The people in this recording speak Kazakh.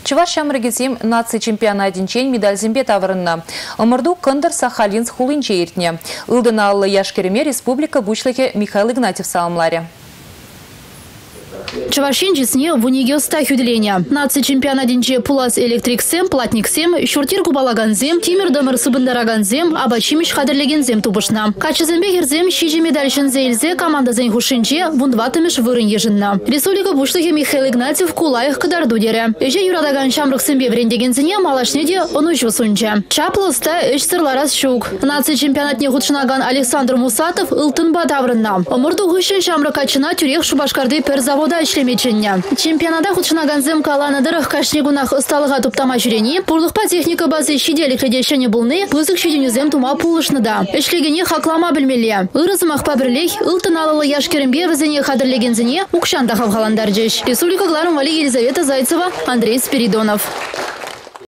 Чуваш шамрыгесем наци чемпионатин чейн медаль зембе таврынна. Омырду Кындыр Сахалинск хулынче иртне. Илдына аллы яшкереме республика бучлыхе Михаил Игнатьев саламларе. Чувашинчесне в унигеста хюделения. Наци чемпионатинче пулас электриксем, платниксем, шуртир кубалаганзем, тимир домыр сыбындараганзем, абачимиш хадерлегензем тубышна. Качезембе херзем щижи медальшин зейлзе команда зен хушинче вундватымеш вырын ежинна. Республика бушлыхе Михаил Игнатьев кулаях кадарду дере. Эже юрадаган шамрыксембе врендегензене малашнеде онужу сунче. Чаплыста эш сырларас шук. Наци чемпионатне худшынаган Александр Мусатов ылтынба таврынна. Омырду гышын шамрыкачына тюрех шубашкарды перзавода ишлемеченне. Чемпионата худшынаганзем каланадырых кашнегунах ысталыга туптама жүрени, пурлықпа техника базы шиделік редешені булны, пызык шеденюзем тума пулышныда. Эшлегене хаклама білмелі. Ырызымақ пабірлек, ылтын алылы яшкерімбе візіне қадырлегензіне укшанда хавхаландар жеш. Республика Гларым Вали Елизавета Зайцева, Андрей Спиридонов.